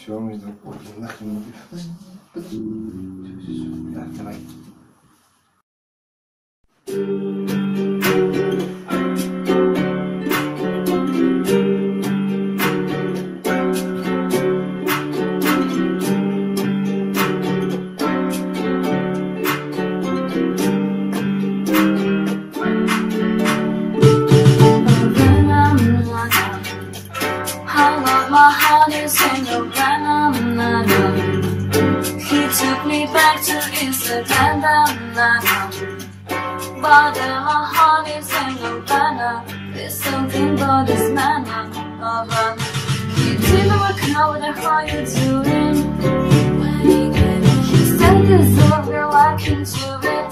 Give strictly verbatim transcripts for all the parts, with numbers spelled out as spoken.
Все, между прочим, нахрен. Подожди, подожди. Да, давай. My heart is in Havana, na, na. He took me back to Amsterdam, na, na. But then my heart is in Havana. There's something about this man, Havana. He didn't work out with how you doing. He said this over like into it.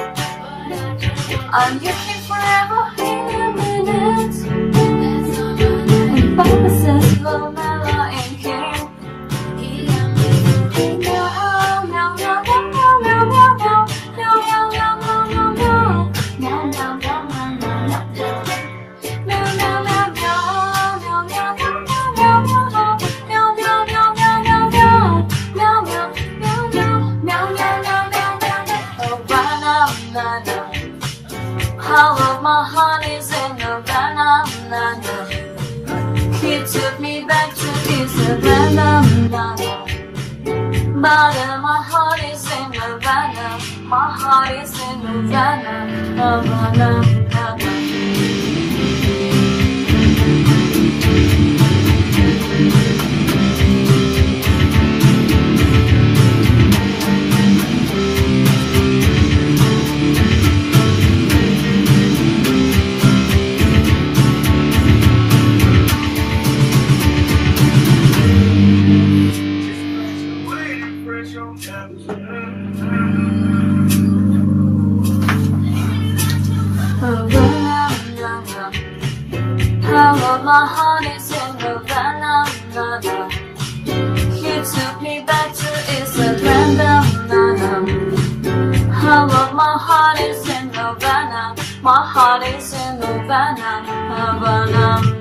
I'm looking forever in a minute. And Papa says no matter in here. All of my heart is in Havana, na, na. He took me back to his Havana, na, na. But then my heart is in Havana. My heart is in Havana, Havana, na, na. All of my heart is in Havana, na, na. He took me back to Amsterdam, na, na. All of my heart is in Havana. My heart is in Havana, Havana.